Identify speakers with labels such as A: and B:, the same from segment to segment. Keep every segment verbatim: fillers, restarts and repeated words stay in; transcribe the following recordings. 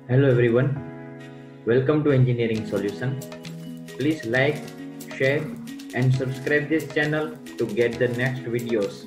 A: Hello everyone, welcome to Engineering Solution. Please like, share and subscribe this channel to get the next videos.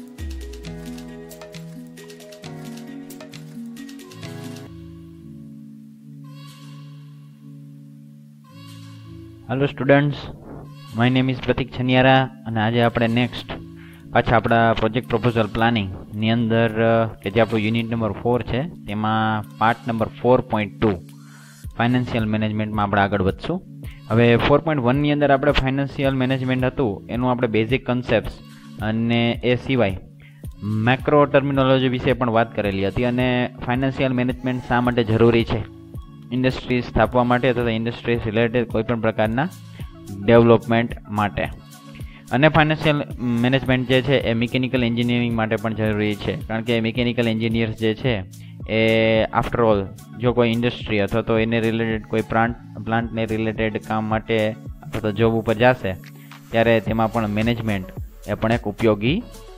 B: Hello students, my name is Prateek Chhaniyara અને આજે આપણે next પાછા આપણા project proposal પ્લાનિંગની અંદર કે જે આપણું યુનિટ નંબર ફોર છે તેમાં part number four point two financial મેનેજમેન્ટમાં આપણે આગળ વધશું. હવે ફોર પોઈન્ટ વનની અંદર આપણે ફાઇનાન્શિયલ મેનેજમેન્ટ હતું એનું આપણે બેઝિક કન્સેપ્ટ્સ અને એ સિવાય મેક્રો ટર્મિનોલોજી વિશે પણ વાત કરેલી હતી અને ફાઇનાન્શિયલ મેનેજમેન્ટ શા માટે જરૂરી છે ઇન્ડસ્ટ્રી સ્થાપવા માટે અથવા ઇન્ડસ્ટ્રીઝ રિલેટેડ કોઈપણ પ્રકારના ડેવલપમેન્ટ માટે. અને ફાઇનાન્શિયલ મેનેજમેન્ટ જે છે એ મિકેનિકલ એન્જિનિયરિંગ માટે પણ જરૂરી છે, કારણ કે મિકેનિકલ એન્જિનિયર્સ જે છે એ આફ્ટર ઓલ જો કોઈ ઇન્ડસ્ટ્રી અથવા તો એને રિલેટેડ કોઈ પ્લાન્ટ પ્લાન્ટને રિલેટેડ કામ માટે અથવા તો જોબ ઉપર જશે ત્યારે તેમાં પણ મેનેજમેન્ટ એ પણ એક ઉપયોગી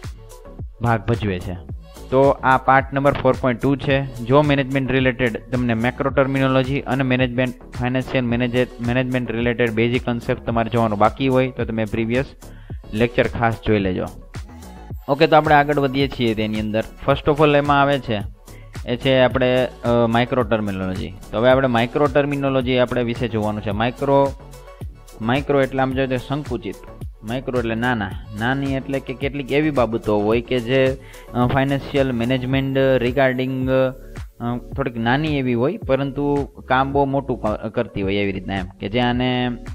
B: ભાગ ભજવે છે. તો આ part number four point two છે. જો મેનેજમેન્ટ રિલેટેડ તમને મેક્રો ટર્મિનોલોજી અને management financial manager management related basic concept તમારે જોવાનું બાકી હોય તો તમે પ્રીવિયસ લેક્ચર ખાસ જોઈ લેજો. ઓકે, તો આપણે આગળ વધીએ છીએ. તેની અંદર ફર્સ્ટ ઓફ ઓલ એમાં આવે છે એ છે આપણે માઇક્રો ટર્મિનોલોજી. તો હવે આપણે માઇક્રો ટર્મિનોલોજી આપણે વિશે જોવાનું છે. માઇક્રો માઇક્રો એટલે આમ જોઈએ તો સંકુચિત, માઇક્રો એટલે નાના, નાની એટલે કે કેટલીક એવી બાબતો હોય કે જે ફાઇનાન્શિયલ મેનેજમેન્ટ રિગાર્ડિંગ થોડીક નાની એવી હોય પરંતુ કામ બહુ મોટું કરતી હોય, એવી રીતના એમ કે જે આને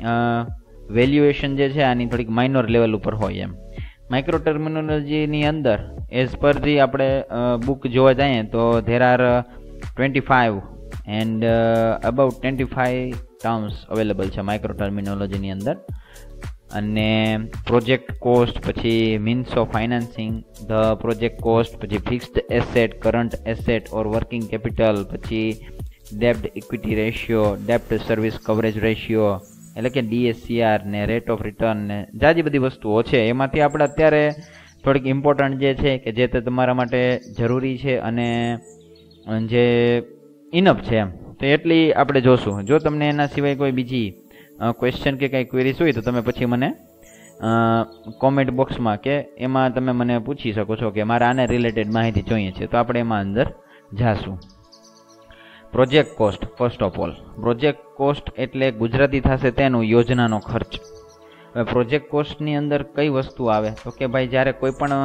B: વેલ્યુએશન જે છે આની થોડીક માઇનોર લેવલ ઉપર હોય એમ. માઇક્રો ટર્મિનોલોજીની અંદર એઝ પર જે આપણે બુક જોવા જઈએ તો there are twenty five and about twenty five terms available છે માઇક્રો ટર્મિનોલોજીની અંદર. અને પ્રોજેક્ટ કોસ્ટ, પછી means of financing the project cost, પછી ફિક્સ્ડ એસેટ, કરંટ એસેટ ઓર વર્કિંગ કેપિટલ, પછી ડેબ્ટ equity ratio, ડેબ્ટ service coverage ratio એટલે કે ડીએસસીઆર ને રેટ ઓફ રિટર્ન ને જાજી બધી વસ્તુઓ છે. એમાંથી આપણે અત્યારે થોડીક ઇમ્પોર્ટન્ટ જે છે કે જે તે તમારા માટે જરૂરી છે અને જે ઇનફ છે એમ, તો એટલી આપણે જોશું. જો તમને એના સિવાય કોઈ બીજી ક્વેશ્ચન કે કંઈ ક્વેરીઝ હોય તો તમે પછી મને કોમેન્ટ બોક્સમાં કે એમાં તમે મને પૂછી શકો છો કે મારે આને રિલેટેડ માહિતી જોઈએ છે, તો આપણે એમાં અંદર જાશું. Project cost. First of all project cost એટલે ગુજરાતી થશે તેનું યોજનાનો ખર્ચ. હવે પ્રોજેક્ટ કોસ્ટની અંદર કઈ વસ્તુ આવે તો કે ભાઈ જ્યારે કોઈ પણ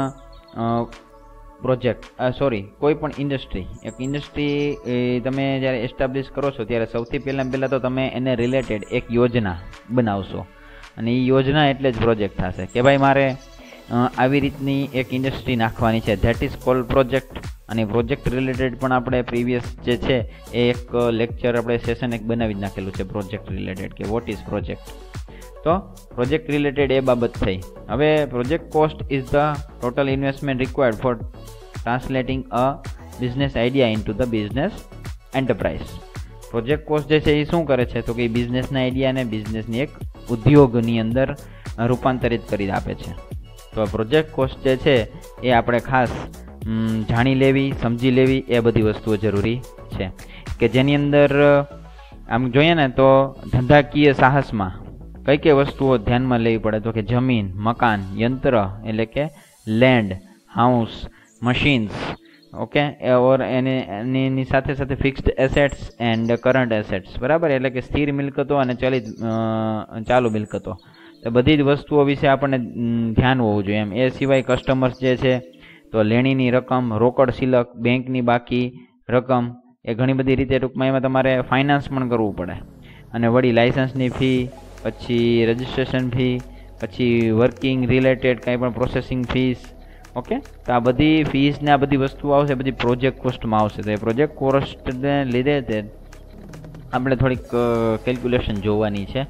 B: પ્રોજેક્ટ સોરી કોઈ પણ ઇન્ડસ્ટ્રી એક ઇન્ડસ્ટ્રી તમે જ્યારે એસ્ટાબ્લિશ કરો છો ત્યારે સૌથી પહેલાં પહેલાં તો તમે એને રિલેટેડ એક યોજના બનાવશો અને એ યોજના એટલે જ પ્રોજેક્ટ થશે કે ભાઈ મારે આવી રીતની એક ઇન્ડસ્ટ્રી નાખવાની છે, ધેટ ઇઝ કોલ્ડ પ્રોજેક્ટ. અને પ્રોજેક્ટ રિલેટેડ પણ આપણે પ્રીવિયસ જે છે એ એક લેક્ચર આપણે સેશન એક બનાવી જ નાખેલું છે પ્રોજેક્ટ રિલેટેડ કે વોટ ઇઝ પ્રોજેક્ટ. તો પ્રોજેક્ટ રિલેટેડ એ બાબત થઈ. હવે project cost is the total investment required for translating a business idea in to the business enterprise. Project cost જે છે એ શું કરે છે તો કે બિઝનેસના આઈડિયાને બિઝનેસની એક ઉદ્યોગની અંદર રૂપાંતરિત કરી આપે છે. તો પ્રોજેક્ટ કોસ્ટ જે છે એ આપણે ખાસ જાણી લેવી, સમજી લેવી, એ બધી વસ્તુઓ જરૂરી છે કે જેની અંદર આમ જોઈએ ને તો ધંધાકીય સાહસમાં કઈ કઈ વસ્તુઓ ધ્યાનમાં લેવી પડે તો કે જમીન, મકાન, યંત્ર એટલે કે land, house, machines, okay, or એને એની સાથે સાથે fixed assets and current assets, બરાબર, એટલે કે સ્થિર મિલકતો અને ચલિત ચાલુ મિલકતો. તો બધી જ વસ્તુઓ વિશે આપણને ધ્યાન હોવું જોઈએ એમ. એ સિવાય કસ્ટમર્સ જે છે તો લેણીની રકમ, રોકડ સિલક, બેંકની બાકી રકમ, એ ઘણી બધી રીતે ટૂંકમાં એમાં તમારે ફાઇનાન્સ પણ કરવું પડે. અને વળી લાઇસન્સની ફી, પછી રજિસ્ટ્રેશન ફી, પછી વર્કિંગ રિલેટેડ કાંઈ પણ પ્રોસેસિંગ ફીસ, ઓકે. તો આ બધી ફીસ ને આ બધી વસ્તુઓ આવશે બધી પ્રોજેક્ટ કોસ્ટમાં આવશે. તો એ પ્રોજેક્ટ કોસ્ટને લીધે તે આપણે થોડીક કેલ્ક્યુલેશન જોવાની છે.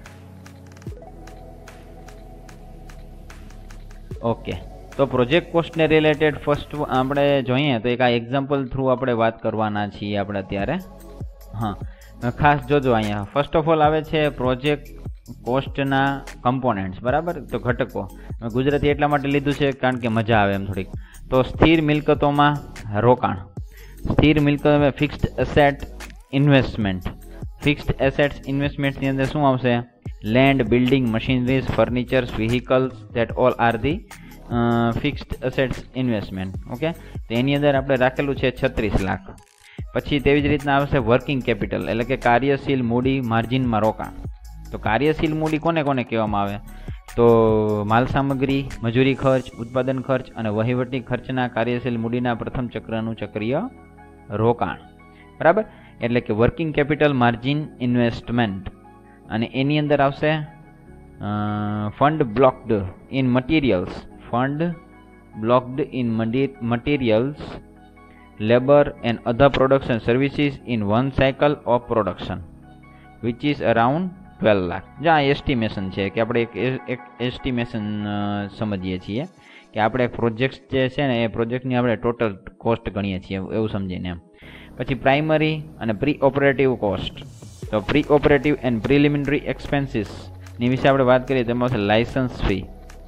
B: ઓકે, તો પ્રોજેક્ટ કોસ્ટને રિલેટેડ ફર્સ્ટ આપણે જોઈએ તો એક આ એક્ઝામ્પલ થ્રુ આપણે વાત કરવાના છીએ આપણે અત્યારે. હા, ખાસ જોજો અહીંયા ફર્સ્ટ ઓફ ઓલ આવે છે પ્રોજેક્ટ કોસ્ટના કમ્પોનેન્ટ્સ, બરાબર, તો ઘટકો. ગુજરાતી એટલા માટે લીધું છે કારણ કે મજા આવે એમ થોડીક. તો સ્થિર મિલકતોમાં રોકાણ, સ્થિર મિલકત fixed asset investment. Fixed assets ઇન્વેસ્ટમેન્ટની અંદર શું આવશે? Land, building, machineries, furnitures, vehicles, that all are the fixed assets investment. Okay, તો એની અંદર આપણે રાખેલું છે છત્રીસ લાખ. પછી તેવી જ રીતના આવશે વર્કિંગ કેપિટલ, એટલે કે કાર્યશીલ મૂડી માર્જિનમાં રોકાણ. તો કાર્યશીલ મૂડી કોને કોને કહેવામાં આવે? તો માલ સામગ્રી, મજૂરી ખર્ચ, ઉત્પાદન ખર્ચ અને વહીવટી ખર્ચના કાર્યશીલ મૂડીના પ્રથમ ચક્રનું ચક્રીય રોકાણ. બરાબર, એટલે કે વર્કિંગ કેપિટલ માર્જિન ઇન્વેસ્ટમેન્ટ. અને એની અંદર આવશે fund blocked in materials, fund blocked in materials, labour and other production services in one cycle of production which is around twelve lakh. જ્યાં એસ્ટિમેશન છે કે આપણે એક એક એસ્ટિમેશન સમજીએ છીએ કે આપણે એક પ્રોજેક્ટ જે છે ને એ પ્રોજેક્ટની આપણે ટોટલ કોસ્ટ ગણીએ છીએ એવું સમજીને એમ. પછી પ્રાઇમરી અને પ્રી ઓપરેટિવ કોસ્ટ. તો પ્રી ઓપરેટિવ એન્ડ પ્રિલિમિનરી એક્સપેન્સીસની વિશે આપણે વાત કરીએ તેમાં છે લાયસન્સ ફી,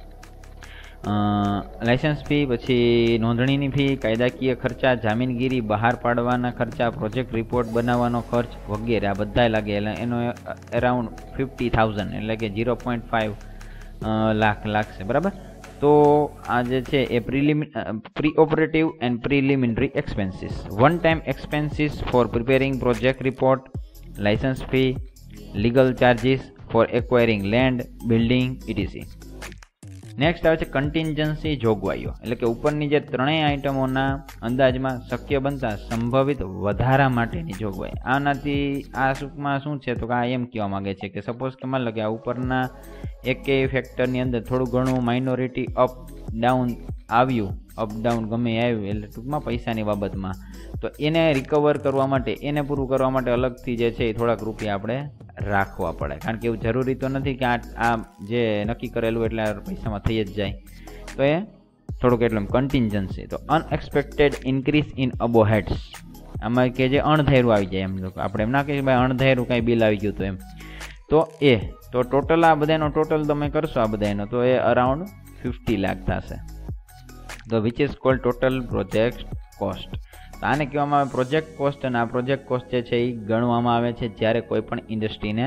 B: લાયસન્સ ફી, પછી નોંધણીની ફી, કાયદાકીય ખર્ચા, જામીનગીરી, બહાર પાડવાના ખર્ચા, પ્રોજેક્ટ રિપોર્ટ બનાવવાનો ખર્ચ વગેરે આ બધા લાગે. એટલે એનો અરાઉન્ડ ફિફ્ટી થાઉઝન્ડ એટલે કે ઝીરો પોઈન્ટ ફાઇવ લાખ લાગશે. બરાબર, તો આ જે છે એ prelim pre operative and preliminary expenses. One time expenses for preparing project report, licence fee, legal charges for acquiring land, building etc. Next આવે છે કન્ટિન્જન્સી જોગવાઈઓ, એટલે કે ઉપરની જે ત્રણેય આઇટમોના અંદાજમાં શક્ય બનતા સંભવિત વધારા માટેની જોગવાઈ. આનાથી આ ટૂંકમાં શું છે તો કે આ એમ કહેવા માગે છે કે સપોઝ કે માન લો કે આ ઉપરના એકેય ફેક્ટરની અંદર થોડું ઘણું માઇનોરિટી અપ ડાઉન આવ્યું, અપ ડાઉન ગમે આવ્યું, એટલે ટૂંકમાં પૈસાની બાબતમાં, તો એને રિકવર કરવા માટે, એને પૂરું કરવા માટે અલગથી જે છે એ થોડાક રૂપિયા આપણે રાખવા પડે. કારણ કે એવું જરૂરી તો નથી કે આ આ જે નક્કી કરેલું એટલે પૈસામાં થઈ જ જાય. તો એ થોડુંક એટલું કન્ટિન્જન્સી. તો unexpected increase in above heads, આમાં કે જે અણધાર્યું આવી જાય એમ. આપણે એમ ના કહીએ ભાઈ અણધાર્યું કાંઈ બિલ આવી ગયું તો એમ. તો એ તો ટોટલ આ બધાનો ટોટલ તમે કરશો આ બધાનો તો એ અરાઉન્ડ ફિફ્ટી લાખ થશે. તો which is called total project cost. તો આને કહેવામાં આવે પ્રોજેક્ટ કોસ્ટ. અને આ પ્રોજેક્ટ કોસ્ટ જે છે એ ગણવામાં આવે છે જ્યારે કોઈ પણ ઇન્ડસ્ટ્રીને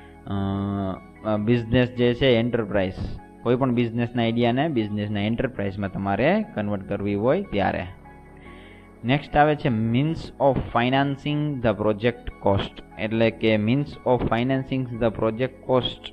B: બિઝનેસ જે છે એન્ટરપ્રાઇઝ, કોઈ પણ બિઝનેસના આઈડિયાને બિઝનેસના એન્ટરપ્રાઇઝમાં તમારે કન્વર્ટ કરવી હોય ત્યારે. નેક્સ્ટ આવે છે means of financing the project cost, એટલે કે means of financing the project cost.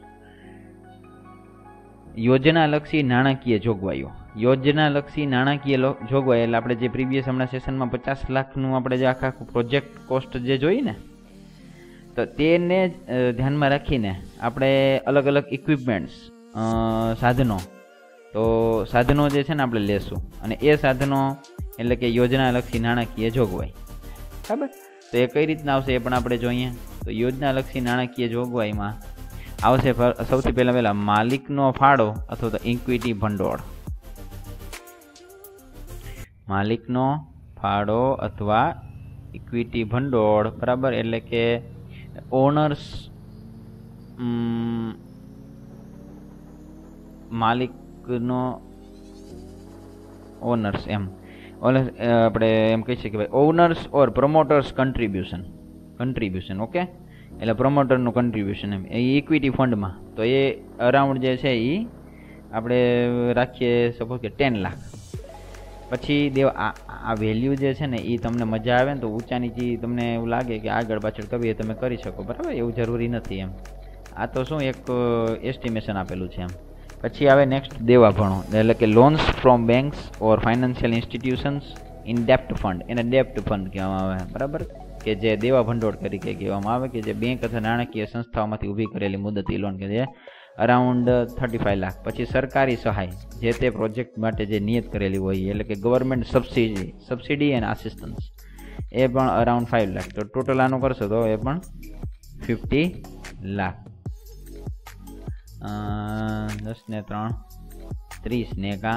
B: યોજનાલક્ષી નાણાકીય જોગવાઈઓ. યોજનાલક્ષી નાણાકીય જોગવાઈ એટલે આપણે જે પ્રીવિયસ હમણાં સેશનમાં પચાસ લાખનું આપણે જે આખા આખું પ્રોજેક્ટ કોસ્ટ જે જોઈ ને, તો તેને ધ્યાનમાં રાખીને આપણે અલગ અલગ ઇક્વિપમેન્ટ્સ, સાધનો, તો સાધનો જે છે ને આપણે લેશું, અને એ સાધનો એટલે કે યોજનાલક્ષી નાણાકીય જોગવાઈ. બરાબર, તો એ કઈ રીતના આવશે એ પણ આપણે જોઈએ. તો યોજનાલક્ષી નાણાકીય જોગવાઈમાં આવશે સૌથી પહેલાં પહેલાં માલિકનો ફાળો અથવા તો ઇક્વિટી ભંડોળ. માલિકનો ફાળો અથવા ઇક્વિટી ભંડોળ. બરાબર, એટલે કે ઓનર્સ, માલિકનો ઓનર્સ એમ ઓનર્સ આપણે એમ કહી શકીએ ભાઈ owners or promoters contribution. Contribution okay, એટલે પ્રમોટરનું કન્ટ્રીબ્યુશન એમ એ ઇક્વિટી ફંડમાં. તો એ અરાઉન્ડ જે છે એ આપણે રાખીએ સપોઝ કે ટેન લાખ. પછી દેવ આ આ વેલ્યુ જે છે ને એ તમને મજા આવે ને તો ઊંચા નીચી તમને એવું લાગે કે આગળ પાછળ કરવી તમે કરી શકો. બરાબર, એવું જરૂરી નથી એમ. આ તો શું એક એસ્ટિમેશન આપેલું છે એમ. પછી આવે નેક્સ્ટ દેવા ભણો, એટલે કે loans from banks or financial institutions in ડેપ્ટ ફંડ. એને ડેપ્ટ ફંડ કહેવામાં આવે. બરાબર, કે જે દેવા ભંડોળ તરીકે કહેવામાં આવે, કે જે બેંક અથવા નાણાકીય સંસ્થાઓમાંથી ઊભી કરેલી મુદતી લોન કે જે અરાઉન્ડ થર્ટી ફાઈવ લાખ. પછી સરકારી સહાય જે તે પ્રોજેક્ટ માટે જે નિયત કરેલી હોય, એટલે કે government subsidy subsidy and assistance, એ પણ અરાઉન્ડ ફાઈવ લાખ. તો ટોટલ આનું કરશો તો એ પણ ફિફ્ટી લાખ. દસ ને ત્રણ ત્રીસ ને કા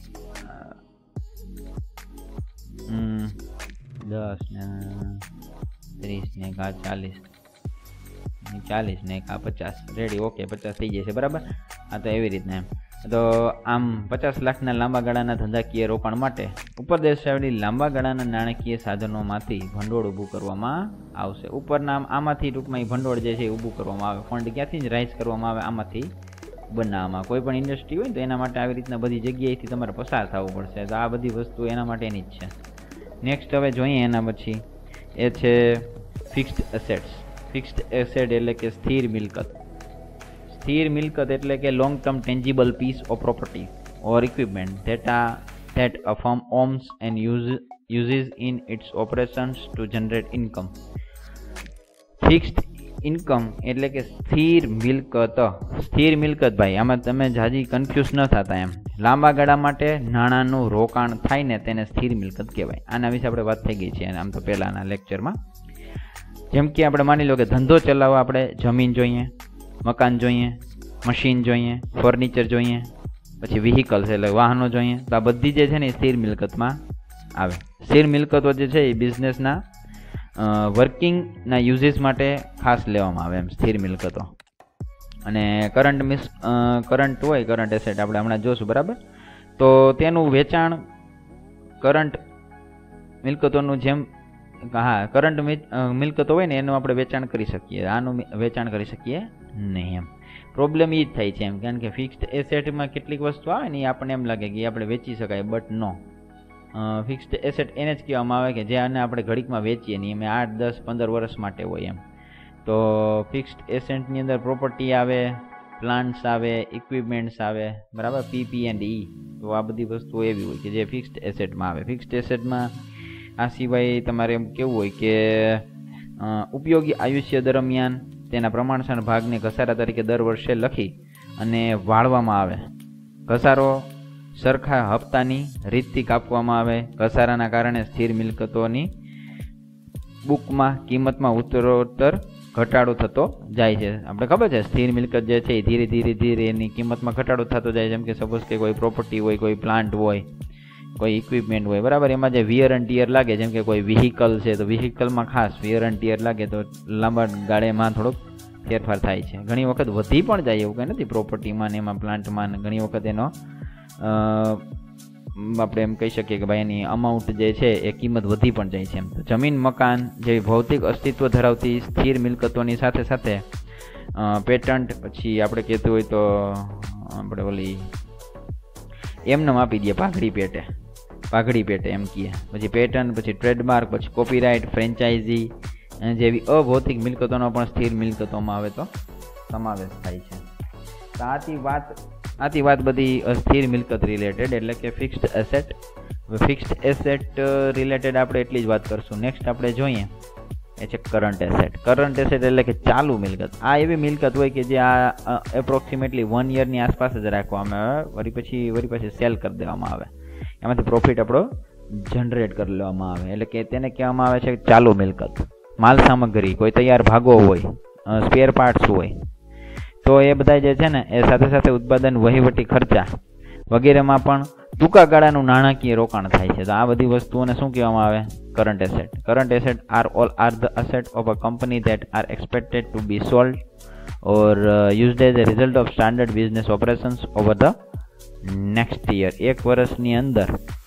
B: દસ ને ત્રીસ ને કા ચાલીસ, ચાલીસ ને કા પચાસ. રેડી, ઓકે, પચાસ થઈ જશે. બરાબર, આ તો એવી રીતના એમ. તો આમ પચાસ લાખના લાંબા ગાળાના ધંધાકીય રોકાણ માટે ઉપર દર્શાવેલી લાંબા ગાળાના નાણાકીય સાધનોમાંથી ભંડોળ ઊભું કરવામાં આવશે. ઉપરના આમાંથી ટૂંકમાં ભંડોળ જે છે એ ઊભું કરવામાં આવે. ફંડ ક્યાંથી જ રાઇઝ કરવામાં આવે? આમાંથી બનાવવામાં. કોઈ પણ ઇન્ડસ્ટ્રી હોય તો એના માટે આવી રીતના બધી જગ્યાએથી તમારે પસાર થવું પડશે. તો આ બધી વસ્તુ એના માટેની જ છે. નેક્સ્ટ હવે જોઈએ એના પછી એ છે ફિક્સ્ડ એસેટ્સ. ફિક્સ્ડ એસેટ એટલે કે સ્થિર મિલકત. સ્થિર મિલકત એટલે કે long term tangible piece of property or equipment that આ that a firm owns and use, uses in its operations to generate income. Fixed income એટલે કે સ્થિર મિલકત. સ્થિર મિલકત ભાઈ આમાં તમે જાજી કન્ફ્યુઝ ન થતા એમ. લાંબા ગાળા માટે નાણાંનું રોકાણ થાય ને તેને સ્થિર મિલકત કહેવાય. આના વિશે આપણે વાત થઈ ગઈ છે આમ તો પહેલાંના લેક્ચરમાં. જેમ કે આપણે માની લો કે ધંધો ચલાવવા આપણે જમીન જોઈએ, મકાન જોઈએ, મશીન જોઈએ, ફર્નિચર જોઈએ, પછી વ્હીકલ્સ એટલે વાહનો જોઈએ. તો આ બધી જે છે ને એ સ્થિર મિલકતમાં આવે. સ્થિર મિલકતો જે છે એ બિઝનેસના વર્કિંગના યુઝિસ માટે ખાસ લેવામાં આવે એમ સ્થિર મિલકતો. અને કરંટ મિસ કરંટ હોય કરંટ એસેટ આપણે હમણાં જોશું બરાબર. તો તેનું વેચાણ કરંટ મિલકતોનું જેમ હા કરંટ મિલકતો હોય ને એનું આપણે વેચાણ કરી શકીએ. આનું વેચાણ કરી શકીએ નહીં એમ. પ્રોબ્લેમ એ જ થાય છે એમ. કારણ કે ફિક્સ્ડ એસેટમાં કેટલીક વસ્તુ આવે ને એ આપણને એમ લાગે કે આપણે વેચી શકાય, બટ નો. ફિક્સ્ડ એસેટ એને જ કહેવામાં આવે કે જે આને આપણે ઘડીકમાં વેચીએ નહીં. એમ આઠ દસ પંદર વર્ષ માટે હોય એમ. તો ફિક્સ્ડ એસેટની અંદર પ્રોપર્ટી આવે, પ્લાન્ટ્સ આવે, ઇક્વિપમેન્ટ્સ આવે બરાબર, પીપી એન્ડ ઈ. તો આ બધી વસ્તુઓ એવી હોય કે જે ફિક્સ્ડ એસેટમાં આવે. ફિક્સ્ડ એસેટમાં આ સિવાય તમારે એમ કેવું હોય કે ઉપયોગી આયુષ્ય દરમિયાન તેના પ્રમાણસર ભાગને ઘસારા તરીકે દર વર્ષે લખી અને વાળવામાં આવે. ઘસારો સરખા હપ્તાની રીતથી કાપવામાં આવે. ઘસારાના કારણે સ્થિર મિલકતોની બુકમાં કિંમતમાં ઉત્તરોત્તર ઘટાડો થતો જાય છે. આપણે ખબર છે સ્થિર મિલકત જે છે એ ધીરે ધીરે ધીરે એની કિંમતમાં ઘટાડો થતો જાય. જેમ કે સપોઝ કે કોઈ પ્રોપર્ટી હોય, કોઈ પ્લાન્ટ હોય, કોઈ ઇક્વિપમેન્ટ હોય બરાબર. એમાં જે વિયર એન્ડ ટીયર લાગે, જેમ કે કોઈ વ્હીકલ છે તો વ્હીકલમાં ખાસ વિયર એન્ડ ટીયર લાગે તો લાંબા ગાળેમાં થોડોક ફેરફાર થાય છે. ઘણી વખત વધી પણ જાય એવું કંઈ નથી પ્રોપર્ટીમાં ને એમાં પ્લાન્ટમાં. ઘણી વખત એનો આપણે એમ કહી શકીએ કે ભાઈ એની અમાઉન્ટ જે છે એ કિંમત વધી પણ જાય છે એમ. જમીન, મકાન જેવી ભૌતિક અસ્તિત્વ ધરાવતી સ્થિર મિલકતોની સાથે સાથે પેટન્ટ, પછી આપણે કહેતું હોય તો આપણે ઓલી એમને આપી દઈએ પાઘડી પેટે પાઘડી પેટે એમ કહીએ. પછી પેટન્ટ, પછી ટ્રેડમાર્ક, પછી કોપીરાઇટ, ફ્રેન્ચાઇઝી જેવી અભૌતિક મિલકતોનો પણ સ્થિર મિલકતોમાં આવે તો સમાવેશ થાય છે. તો આથી વાત આથી વાત બધી સ્થિર મિલકત રિલેટેડ એટલે કે fixed asset. Fixed asset related આપણે એટલી જ વાત કરશું. નેક્સ્ટ આપણે જોઈએ એ છે કરંટ એસેટ. કરંટ એસેટ એટલે કે ચાલુ મિલકત. આ એવી મિલકત હોય કે જે આ એપ્રોક્સિમેટલી વન યરની આસપાસ જ રાખવામાં આવે, વળી પછી વળી પછી સેલ કરી દેવામાં આવે. એમાંથી પ્રોફિટ આપણો જનરેટ કરી લેવામાં આવે. એટલે કે તેને કહેવામાં આવે છે ચાલુ મિલકત. માલ સામગ્રી, કોઈ તૈયાર ભાગો હોય, સ્પેર પાર્ટ્સ હોય, તો એ બધા જે છે ને એ સાથે સાથે ઉત્પાદન, વહીવટી ખર્ચા વગેરેમાં પણ ટૂંકા ગાળાનું નાણાકીય રોકાણ થાય છે. તો આ બધી વસ્તુઓને શું કહેવામાં આવે? Current asset. Current asset are all are the asset of a company that are expected to be sold or used as a result of standard business operations over the next year. એક વર્ષની અંદર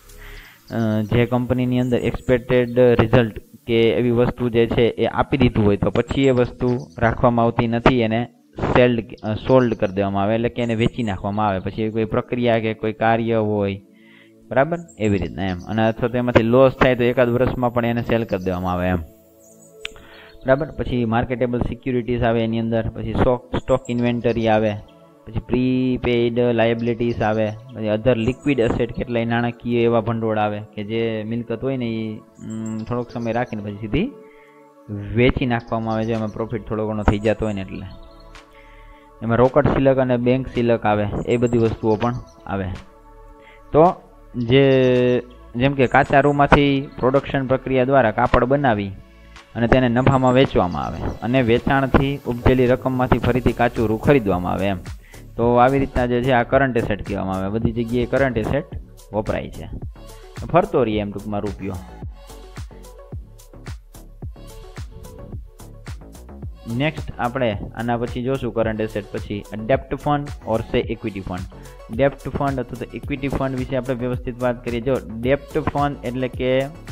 B: જે કંપનીની અંદર expected result કે એવી વસ્તુ જે છે એ આપી દીધું હોય તો પછી એ વસ્તુ રાખવામાં આવતી નથી, એને સેલ્ડ સોલ્ડ કરી દેવામાં આવે એટલે કે એને વેચી નાખવામાં આવે. પછી કોઈ પ્રક્રિયા કે કોઈ કાર્ય હોય બરાબર એવી રીતના એમ. અને અથવા તો એમાંથી લોસ થાય તો એકાદ વર્ષમાં પણ એને સેલ કરી દેવામાં આવે એમ બરાબર. પછી માર્કેટેબલ સિક્યુરિટીઝ આવે એની અંદર, પછી સ્ટોક સ્ટોક ઇન્વેન્ટરી આવે, પછી પ્રીપેઇડ લાયબિલિટીઝ આવે, પછી અધર લિક્વિડ એસેટ કેટલાય નાણાકીય એવા ભંડોળ આવે કે જે મિલકત હોય ને એ થોડોક સમય રાખીને પછી સીધી વેચી નાખવામાં આવે છે. એમાં પ્રોફિટ થોડો ઘણો થઈ જતો હોય ને એટલે એમાં રોકડ સિલક અને બેંક સિલક આવે. એ બધી વસ્તુઓ પણ આવે. તો જે જેમ કે કાચા રૂમાંથી પ્રોડક્શન પ્રક્રિયા દ્વારા કાપડ બનાવી અને તેને નફામાં વેચવામાં આવે અને વેચાણથી ઉપજેલી રકમમાંથી ફરીથી કાચું રૂ ખરીદવામાં આવે એમ. તો આવી રીતના જે છે આ કરંટ એસેટ કહેવામાં આવે. બધી જગ્યાએ કરંટ એસેટ વપરાય છે. ફરતો રહીએ એમ ટૂંકમાં રૂપિયો. નેક્સ્ટ આપણે આના પછી જોશું કરંટ એસેટ પછી ડેપ્ટ ફંડ ઓર સે ઇક્વિટી ફંડ. ડેપ્ટ ફંડ અથવા તો ઇક્વિટી ફંડ વિશે આપણે વ્યવસ્થિત વાત કરીએ. જો ડેપ્ટ ફંડ એટલે કે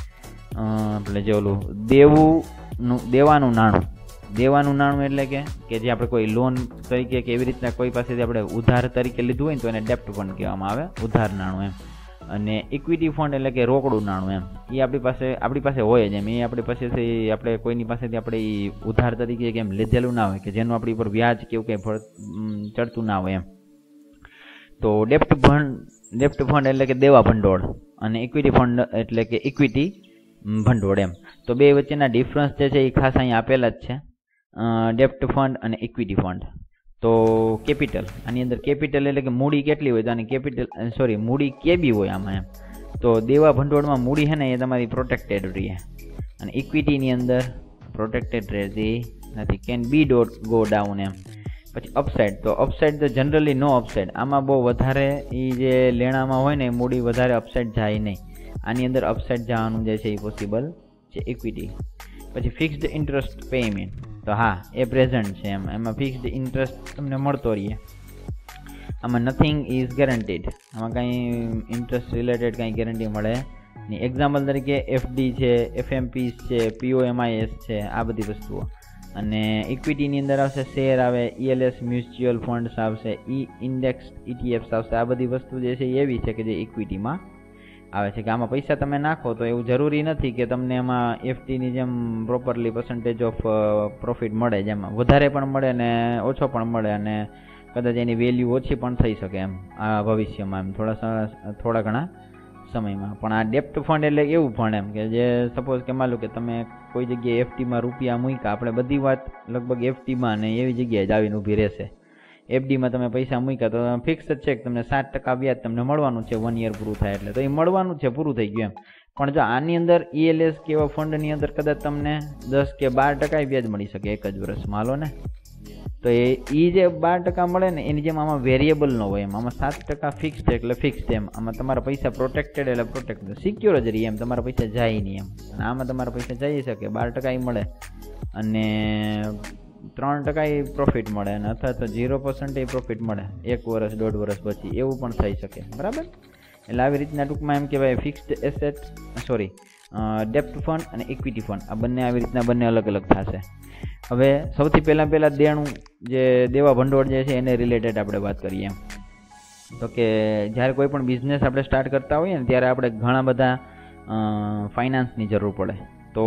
B: એટલે જે ઓલું દેવું દેવાનું નાણું દેવાનું નાણું એટલે કે કે જે આપણે કોઈ લોન તરીકે કે એવી રીતના કોઈ પાસેથી આપણે ઉધાર તરીકે લીધું હોય ને તો એને ડેપ્ટ ફંડ કહેવામાં આવે, ઉધાર નાણું એમ. અને ઇક્વિટી ફંડ એટલે કે રોકડું નાણું એમ. એ આપણી પાસે આપણી પાસે હોય જ એમ. એ આપણી પાસેથી આપણે કોઈની પાસેથી આપણે એ ઉધાર તરીકે કેમ લીધેલું ના હોય કે જેનું આપણી પર વ્યાજ કે એવું કંઈ ચડતું ના હોય એમ. તો ડેપ્ટ ફંડ ડેપ્ટ ફંડ એટલે કે દેવા ભંડોળ અને ઇક્વિટી ફંડ એટલે કે ઇક્વિટી ભંડોળ એમ. તો બે વચ્ચેના ડિફરન્સ જે છે એ ખાસ અહીં આપેલા જ છે, ડેપ્ટ ફંડ અને ઇક્વિટી ફંડ. તો કેપિટલ, આની અંદર કેપિટલ એટલે કે મૂડી કેટલી હોય તો આની કેપિટલ સોરી મૂડી કેબી હોય આમાં એમ. તો દેવા ભંડોળમાં મૂડી છે ને એ તમારી પ્રોટેક્ટેડ રહે અને ઇક્વિટીની અંદર પ્રોટેક્ટેડ રહેતી નથી, can be dot go down એમ. પછી અપસાઇડ, તો અપસાઇડ તો જનરલી નો અપસાઇડ. આમાં બહુ વધારે એ જે લેણામાં હોય ને એ મૂડી વધારે અપસાઇડ જાય નહીં. આની અંદર અપસાઇડ જવાનું જે છે એ પોસિબલ છે ઇક્વિટી. પછી ફિક્સ્ડ ઇન્ટરેસ્ટ પેમેન્ટ, તો હા એ પ્રેઝન્ટ છે એમ. એમાં ફિક્સ્ડ ઇન્ટરેસ્ટ તમને મળતો રહીએ. આમાં નથિંગ ઇઝ ગેરંટીડ, આમાં કાંઈ ઇન્ટરેસ્ટ રિલેટેડ કાંઈ ગેરંટી મળે નહીં. એક્ઝામ્પલ તરીકે એફડી છે, એફએમપીસ છે, પીઓએમઆઈએસ છે, આ બધી વસ્તુઓ. અને ઇક્વિટીની અંદર આવશે શેર આવે, ઈએલએસ મ્યુચ્યુઅલ ફંડ્સ આવશે, ઈ ઇન્ડેક્સ ઇટીએફ્સ આવશે. આ બધી વસ્તુ જે છે એવી છે કે જે ઇક્વિટીમાં આવે છે કે આમાં પૈસા તમે નાખો તો એવું જરૂરી નથી કે તમને એમાં એફટીની જેમ પ્રોપરલી પર્સન્ટેજ ઓફ પ્રોફિટ મળે, જેમાં વધારે પણ મળે ને ઓછો પણ મળે અને કદાચ એની વેલ્યુ ઓછી પણ થઈ શકે એમ આ ભવિષ્યમાં એમ થોડા થોડા ઘણા સમયમાં. પણ આ ડેપ્ટ ફંડ એટલે એવું ફંડ એમ કે જે સપોઝ કે માનું કે તમે કોઈ જગ્યાએ એફટીમાં રૂપિયા મૂક્યા, આપણે બધી વાત લગભગ એફટીમાં ને એવી જગ્યાએ જ આવીને ઊભી રહેશે. એફડીમાં તમે પૈસા મૂક્યા તો ફિક્સ જ છે કે તમને સાત ટકા વ્યાજ તમને મળવાનું છે વન યર પૂરું થાય એટલે, તો એ મળવાનું છે, પૂરું થઈ ગયું એમ. પણ જો આની અંદર ઈએલએસ કે એવા ફંડની અંદર કદાચ તમને દસ કે બાર ટકા વ્યાજ મળી શકે એક જ વર્ષમાં, હાલો ને. તો એ એ જે બાર ટકા મળે ને એની જેમ આમાં વેરિયેબલ ન હોય એમ. આમાં સાત ટકા ફિક્સ છે એટલે ફિક્સ એમ. આમાં તમારા પૈસા પ્રોટેક્ટેડ એટલે પ્રોટેક્ટેડ, સિક્યોર જ રહી એમ, તમારા પૈસા જાય નહીં એમ. અને આમાં તમારા પૈસા જઈ શકે, બાર ટકા મળે અને ત્રણ ટકા પ્રોફિટ મળે અને અથવા તો ઝીરો પર્સન્ટ પ્રોફિટ મળે એક વર્ષ દોઢ વર્ષ પછી, એવું પણ થઈ શકે, બરાબર. એટલે આવી રીતના ટૂંકમાં એમ કહેવાય ફિક્સ્ડ એસેટ સોરી ડેપ્ટ ફંડ અને ઇક્વિટી ફંડ આ બંને આવી રીતના બંને અલગ અલગ થશે. હવે સૌથી પહેલાં પહેલાં દેણું જે દેવા ભંડોળ જે છે એને રિલેટેડ આપણે વાત કરીએ એમ. તો કે જ્યારે કોઈ પણ બિઝનેસ આપણે સ્ટાર્ટ કરતા હોઈએ ને ત્યારે આપણે ઘણા બધા ફાઇનાન્સની જરૂર પડે. તો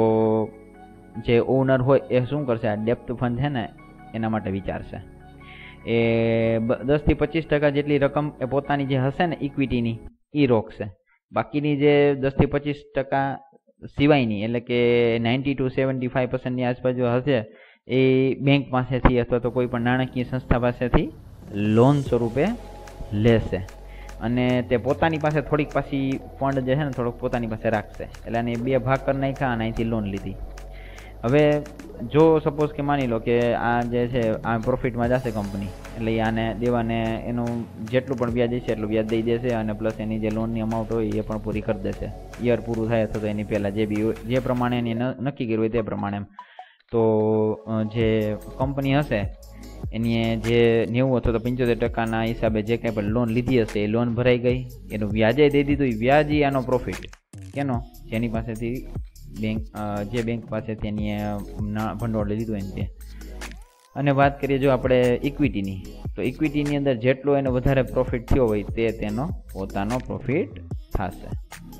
B: જે ઓનર હોય એ શું કરશે, આ ડેપ્ટ ફંડ છે ને એના માટે વિચારશે. એ દસથી પચીસ ટકા જેટલી રકમ એ પોતાની જે હશે ને ઇક્વિટીની એ રોકશે. બાકીની જે દસથી પચીસ ટકા સિવાયની એટલે કે નાઇન્ટી ટુ સેવન્ટી ફાઈવ પર્સન્ટની આસપાસ હશે એ બેંક પાસેથી અથવા તો કોઈ પણ નાણાકીય સંસ્થા પાસેથી લોન સ્વરૂપે લેશે અને તે પોતાની પાસે થોડીક પાછી ફંડ જે છે ને થોડોક પોતાની પાસે રાખશે. એટલે આને બે ભાગ કરી નાખ્યા અને અહીંથી લોન લીધી. હવે જો સપોઝ કે માની લો કે આ જે છે આ પ્રોફિટમાં જશે કંપની, એટલે આને દેવાને એનું જેટલું પણ વ્યાજ હશે એટલું વ્યાજ દઈ દેશે અને પ્લસ એની જે લોનની અમાઉન્ટ હોય એ પણ પૂરી કરી દેશે. યર પૂરું થાય અથવા તો એની પહેલાં જે બી જે પ્રમાણે એની નક્કી કર્યું હોય તે પ્રમાણે. તો જે કંપની હશે એની જે નેવું અથવા તો પંચોતેર ટકાના હિસાબે જે કંઈ પણ લોન લીધી હશે એ લોન ભરાઈ ગઈ, એનું વ્યાજે દઈ દીધું, એ વ્યાજ આનો પ્રોફિટ કેનો, જેની પાસેથી બેંક જે બેંક પાસેથી એની ભંડોળ લીધું હોય તે. અને વાત કરીએ જો આપણે ઇક્વિટીની, તો ઇક્વિટીની અંદર જેટલો એને વધારે પ્રોફિટ થયો હોય તે તેનો પોતાનો પ્રોફિટ થશે.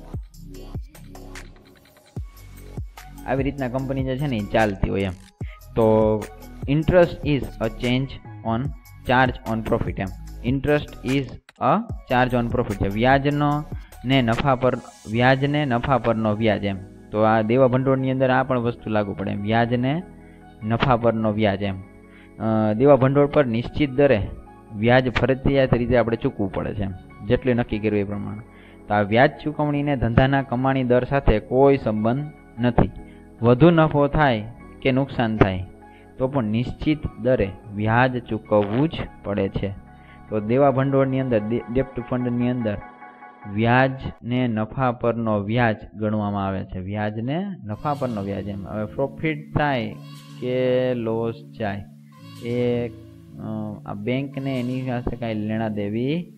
B: આવી રીતના કંપની જે છે ને એ ચાલતી હોય એમ. તો interest is a change on charge on profit એમ. Interest is a charge on profit છે, વ્યાજનો ને નફા પર વ્યાજને નફા પરનો વ્યાજ એમ. તો આ દેવા ભંડોળની અંદર આ પણ વસ્તુ લાગુ પડે એમ, વ્યાજને નફા પરનો વ્યાજ એમ. દેવા ભંડોળ પર નિશ્ચિત દરે વ્યાજ ફરજિયાત રીતે આપણે ચૂકવવું પડે છે એમ, જેટલું નક્કી કર્યું એ પ્રમાણે. તો આ વ્યાજ ચૂકવણીને ધંધાના કમાણી દર સાથે કોઈ સંબંધ નથી. વધુ નફો થાય કે નુકસાન થાય તો પણ નિશ્ચિત દરે વ્યાજ ચૂકવવું જ પડે છે. તો દેવા ભંડોળની અંદર ડેપ્ટ ફંડની અંદર વ્યાજને નફા પરનો વ્યાજ ગણવામાં આવે છે, વ્યાજને નફા પરનો વ્યાજ એમ. હવે પ્રોફિટ થાય કે લોસ જાય એ આ બેંકને એની પાસે કાંઈ લેણા દેવી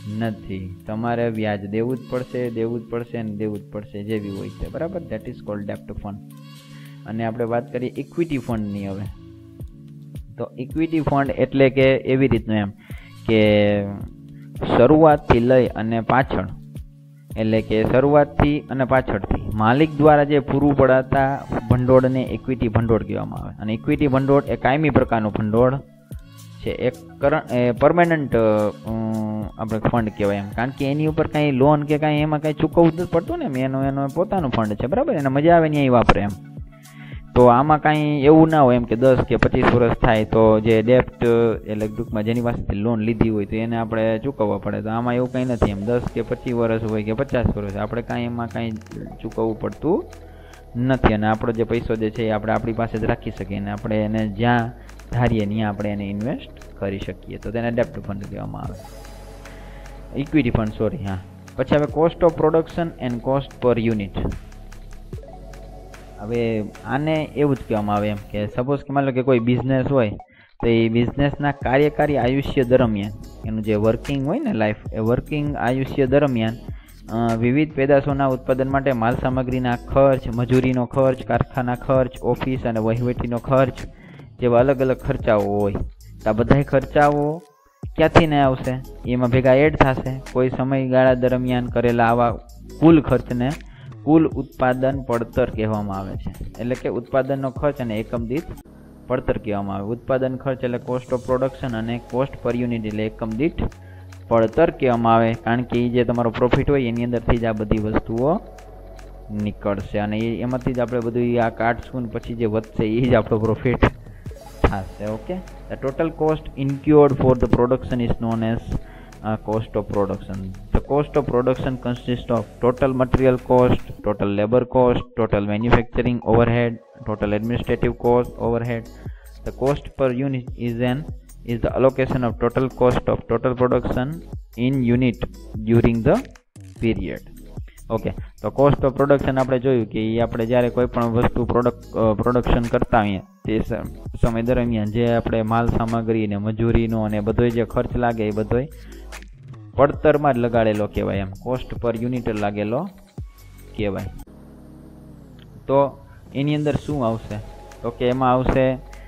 B: નથી. તમારે વ્યાજ દેવું જ પડશે, દેવું જ પડશે અને દેવું જ પડશે, જેવી હોય છે, બરાબર. ધેટ ઇઝ કોલ્ડ ડેપ્ટ ફંડ. અને આપણે વાત કરીએ ઇક્વિટી ફંડની હવે. તો ઇક્વિટી ફંડ એટલે કે એવી રીતનું એમ કે શરૂઆતથી લઈ અને પાછળ, એટલે કે શરૂઆતથી અને પાછળથી માલિક દ્વારા જે પૂરું પડાતા ભંડોળને ઇક્વિટી ભંડોળ કહેવામાં આવે. અને ઇક્વિટી ભંડોળ એ કાયમી પ્રકારનું ભંડોળ છે, એક પરમેનન્ટ આપણે ફંડ કહેવાય એમ. કારણ કે એની ઉપર કાંઈ લોન કે કાંઈ એમાં કાંઈ ચૂકવવું જ પડતું ને, એનું એનું પોતાનું ફંડ છે, બરાબર. એને મજા આવે ત્યાં વાપરે એમ. તો આમાં કાંઈ એવું ના હોય એમ કે દસ કે પચીસ વર્ષ થાય તો જે ડેપ્ટ એટલે ટૂંકમાં જેની પાસેથી લોન લીધી હોય તો એને આપણે ચૂકવવા પડે. તો આમાં એવું કંઈ નથી એમ. દસ કે પચીસ વર્ષ હોય કે પચાસ વર્ષ આપણે કાંઈ એમાં કાંઈ ચૂકવવું પડતું નથી. અને આપણો જે પૈસો જે છે એ આપણે આપણી પાસે જ રાખી શકીએ અને આપણે એને જ્યાં ધારીએ ત્યાં આપણે એને ઇન્વેસ્ટ કરી શકીએ. તો તેને ડેપ્ટ ફંડ કહેવામાં આવે, ઇક્વિટી ફંડ, સોરી. હા, પછી હવે cost of production and cost per unit. હવે આને એવું જ કહેવામાં આવે એમ કે સપોઝ કે માની લો કે કોઈ બિઝનેસ હોય તો એ બિઝનેસના કાર્યકારી આયુષ્ય દરમિયાન એનું જે વર્કિંગ હોય ને લાઈફ, એ વર્કિંગ આયુષ્ય દરમિયાન વિવિધ પેદાશોના ઉત્પાદન માટે માલ સામગ્રીના ખર્ચ, મજૂરીનો ખર્ચ, કારખાના ખર્ચ, ઓફિસ અને વહીવટીનો ખર્ચ જેવા અલગ અલગ ખર્ચાઓ હોય. તો આ બધા ખર્ચાઓ ક્યાંથી ને આવશે? એમાં ભેગા એડ થશે. કોઈ સમયગાળા દરમિયાન કરેલા આવા કુલ ખર્ચને કુલ ઉત્પાદન પડતર કહેવામાં આવે છે. એટલે કે ઉત્પાદનનો ખર્ચ અને એકમ દીઠ પડતર કહેવામાં આવે. ઉત્પાદન ખર્ચ એટલે કોસ્ટ ઓફ પ્રોડક્શન અને કોસ્ટ પર યુનિટ એટલે એકમ દીઠ પડતર કહેવામાં આવે. કારણ કે એ જે તમારો પ્રોફિટ હોય એની અંદરથી જ આ બધી વસ્તુઓ નીકળશે અને એ એમાંથી જ આપણે બધું આ કાઢશું પછી જે વધશે એ જ આપણો પ્રોફિટ થશે. Okay, the total cost incurred for the production is known as cost of production. The cost of production consists of total material cost, total labor cost, total manufacturing overhead, total administrative cost overhead. The cost per unit is an is the allocation of total cost of total production in unit during the period. Okay, તો cost of production આપણે જોયું કે એ આપણે જ્યારે કોઈ પણ વસ્તુ product production કરતા હોઈએ તે સમય દરમિયાન જે આપણે માલ સામગ્રી ને મજૂરીનો અને બધો જે ખર્ચ લાગે એ બધો પડતરમાં જ લગાડેલો કહેવાય એમ, કોસ્ટ પર યુનિટ લાગેલો કહેવાય. તો એની અંદર શું આવશે? તો કે એમાં આવશે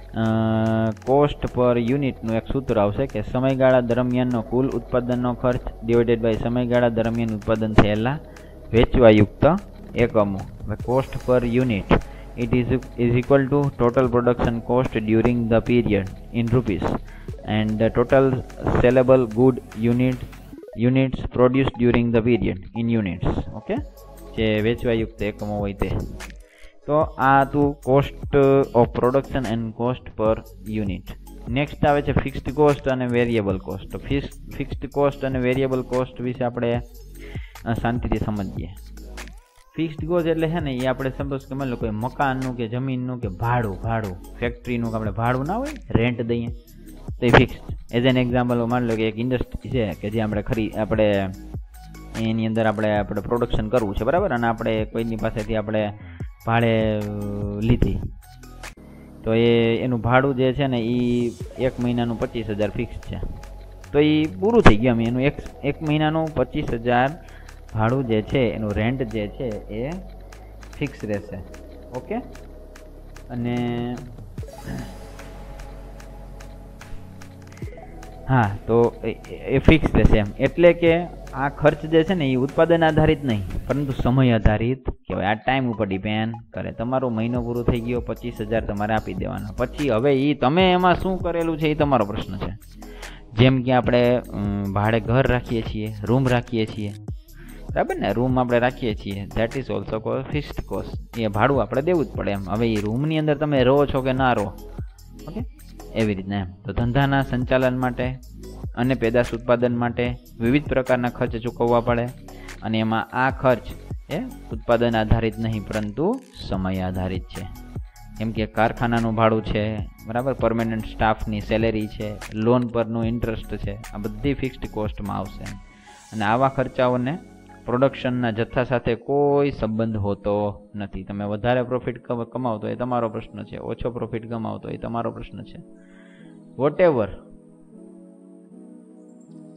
B: કોસ્ટ પર યુનિટનું એક સૂત્ર આવશે કે સમયગાળા દરમિયાનનો કુલ ઉત્પાદનનો ખર્ચ ડિવાઇડેડ બાય સમયગાળા દરમિયાન ઉત્પાદન થયેલા વેચવાયુક્ત એકમો. Cost per unit it is is equal to total production cost during the period in rupees and the total sellable good unit units produced during the period in units. Okay, જે વેચવાયુક્ત એકમો હોય તે. તો આ હતું cost of production and cost per unit. Next આવે છે ફિક્સ્ડ કોસ્ટ અને વેરિયેબલ કોસ્ટ. તો ફિક્સ્ડ કોસ્ટ અને વેરિયેબલ કોસ્ટ વિશે આપણે શાંતિથી સમજીએ. ફિક્સ્ડ કોસ્ટ એટલે છે ને એ આપણે સપોઝ કે માની લો કોઈ મકાનનું કે જમીનનું કે ભાડું ભાડું ફેક્ટરીનું આપણે ભાડું ના હોય, રેન્ટ દઈએ તો એ ફિક્સ્ડ. એઝ એન એક્ઝામ્પલ માની લો કે એક ઇન્ડસ્ટ્રી છે કે જે આપણે ખરી આપણે એની અંદર આપણે આપણે પ્રોડક્શન કરવું છે, બરાબર, અને આપણે કોઈની પાસેથી આપણે ભાડે લીધી તો એ એનું ભાડું જે છે ને એ એક મહિનાનું પચીસ હજાર ફિક્સ છે. તો એ પૂરું થઈ ગયું. એનું એક એક મહિનાનું પચીસ હજાર ભાડું જે છે એનું રેન્ટ જે છે એ ફિક્સ રહેશે. ઓકે, અને હા, તો એ ફિક્સ રહેશે એમ. એટલે કે આ ખર્ચ જે છે ને એ ઉત્પાદન આધારિત નહીં પરંતુ સમય આધારિત કહેવાય. આ ટાઈમ ઉપર ડિપેન્ડ કરે. તમારો મહિનો પૂરો થઈ ગયો, પચીસ હજાર તમારે આપી દેવાના. પછી હવે એ તમે એમાં શું કરેલું છે એ તમારો પ્રશ્ન છે. જેમ કે આપણે ભાડે ઘર રાખીએ છીએ, રૂમ રાખીએ છીએ, બરાબર ને, રૂમ આપણે રાખીએ છીએ, that is also cost fixed cost. એ ભાડું આપણે દેવું જ પડે એમ. હવે એ રૂમની અંદર તમે રહો છો કે ના રહો, ઓકે, એવી રીતના એમ. તો ધંધાના સંચાલન માટે અને પેદાશ ઉત્પાદન માટે વિવિધ પ્રકારના ખર્ચ ચૂકવવા પડે અને એમાં આ ખર્ચ એ ઉત્પાદન આધારિત નહીં પરંતુ સમય આધારિત છે. કેમ કે કારખાનાનું ભાડું છે, બરાબર, પરમેનન્ટ સ્ટાફની સેલેરી છે, લોન પરનું ઇન્ટરેસ્ટ છે, આ બધી ફિક્સ્ડ કોસ્ટમાં આવશે. અને આવા ખર્ચાઓને પ્રોડક્શનના જથ્થા સાથે કોઈ સંબંધ હોતો નથી. તમે વધારે પ્રોફિટ કમાવતો એ તમારો પ્રશ્ન છે, ઓછો પ્રોફિટ કમાવતો એ તમારો પ્રશ્ન છે. Whatever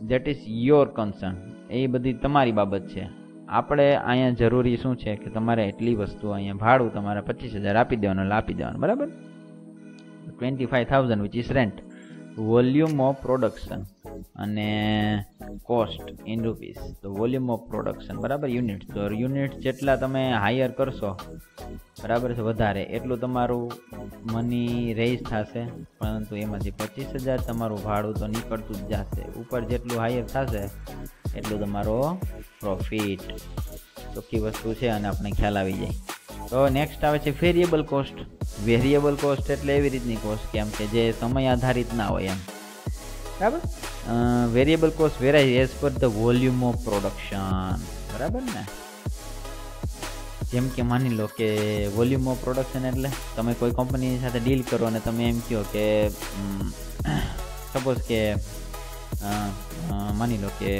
B: that is your concern, એ બધી તમારી બાબત છે. આપણે અહીંયા જરૂરી શું છે કે તમારે એટલી વસ્તુ અહીંયા ભાડું તમારે પચીસ હજાર આપી દેવાનું એટલે આપી દેવાનું, બરાબર. Twenty five thousand which is rent. Volume of production અને કોસ્ટ ઇન રૂપીસ. તો વોલ્યુમ ઓફ પ્રોડક્શન બરાબર યુનિટ, તો યુનિટ જેટલા તમે હાયર કરશો બરાબર છે વધારે એટલું તમારું મની રેઇઝ થશે, પરંતુ એમાંથી પચીસ હજાર તમારું ભાડું તો નીકળતું જ જશે. ઉપર જેટલું હાયર થશે એટલું તમારો પ્રોફિટ. ચોખ્ખી વસ્તુ છે અને આપણે ખ્યાલ આવી જાય. તો નેક્સ્ટ આવે છે વેરિયેબલ કોસ્ટ. વેરિયેબલ કોસ્ટ એટલે એવી રીતની કોસ્ટ કેમ કે જે સમય આધારિત ના હોય એમ, બરાબર. વેરિયેબલ કોસ્ટ વેરાય as per the volume of production, બરાબર ને. જેમ કે માની લો કે વોલ્યુમ ઓફ પ્રોડક્શન એટલે તમે કોઈ કંપની સાથે ડીલ કરો અને તમે એમ કહો કે સપોઝ કે માની લો કે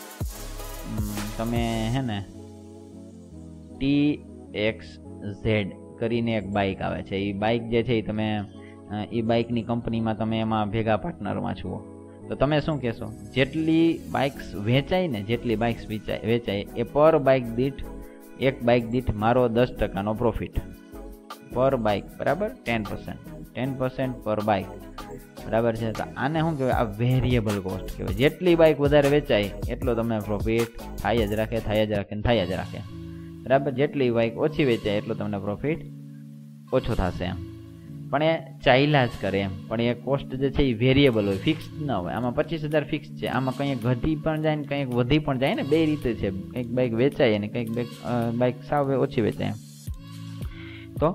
B: તમે હે ને ટી એક્સ ઝેડ કરીને એક બાઇક આવે છે. એ બાઇક જે છે એ તમે એ બાઇકની કંપનીમાં તમે એમાં ભેગા પાર્ટનરમાં છો. તો તમે શું કહેશો, જેટલી બાઇક્સ વેચાય ને જેટલી બાઇક્સ વેચાય વેચાય એ પર બાઇક દીઠ એક બાઇક દીઠ મારો દસ ટકાનો પ્રોફિટ પર બાઇક, બરાબર. Ten percent ten percent per bike, બરાબર છે. તો આને શું કહેવાય, આ વેરિયેબલ કોસ્ટ કહેવાય. જેટલી બાઇક વધારે વેચાય એટલો તમને પ્રોફિટ થાય જ રાખે થાય જ રાખે થાય જ રાખે, બરાબર. જેટલી બાઇક ઓછી વેચાય એટલો તમને પ્રોફિટ ઓછો થશે એમ. પણ એ ચાલ્યા જ કરે એમ. પણ એ કોસ્ટ જે છે એ વેરિયેબલ હોય, ફિક્સ ન હોય. આમાં પચીસ હજાર ફિક્સ છે, આમાં કંઈક ઘટી પણ જાય ને કંઈક વધી પણ જાય ને, બે રીતે છે. કંઈક બાઇક વેચાય અને કંઈક બાઇક બાઇક સાવ ઓછી વેચાય એમ. તો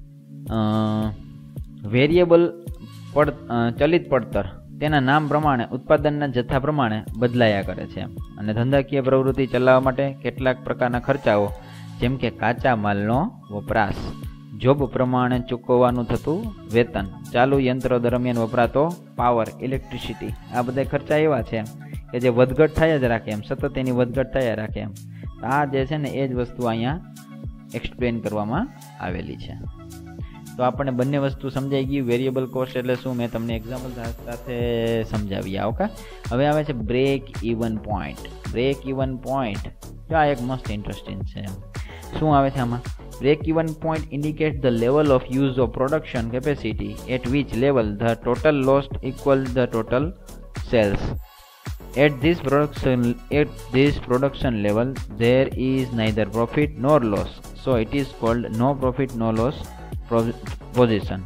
B: વેરિયેબલ પડ ચલિત પડતર તેના નામ પ્રમાણે ઉત્પાદનના જથ્થા પ્રમાણે બદલાયા કરે છે. અને ધંધાકીય પ્રવૃત્તિ ચલાવવા માટે કેટલાક પ્રકારના ખર્ચાઓ જેમ કે કાચા માલનો વપરાશ, જોબ પ્રમાણે ચૂકવવાનું થતું વેતન, ચાલુ યંત્રો દરમિયાન વપરાતો પાવર, ઇલેક્ટ્રિસિટી, આ બધા ખર્ચા એવા છે કે જે વધઘટ થયા જ રાખે એમ, સતત એની વધઘટ થયા રાખે એમ. આ જે છે ને એ જ વસ્તુ અહીંયા એક્સપ્લેન કરવામાં આવેલી છે. તો આપણને બંને વસ્તુ સમજાઈ ગઈ. વેરિયેબલ કોસ્ટ એટલે શું મેં તમને એક્ઝામ્પલ સાથે સમજાવી. ઓકે, હવે આવે છે break even point. Break even point જો આ એક મસ્ત ઇન્ટરેસ્ટિંગ છે. શું આવે છે આમાં, break even point indicates the level of use of production capacity at which level the total loss equals the total sales. At this production at this production level there is neither profit nor loss, so it is called no profit no loss position.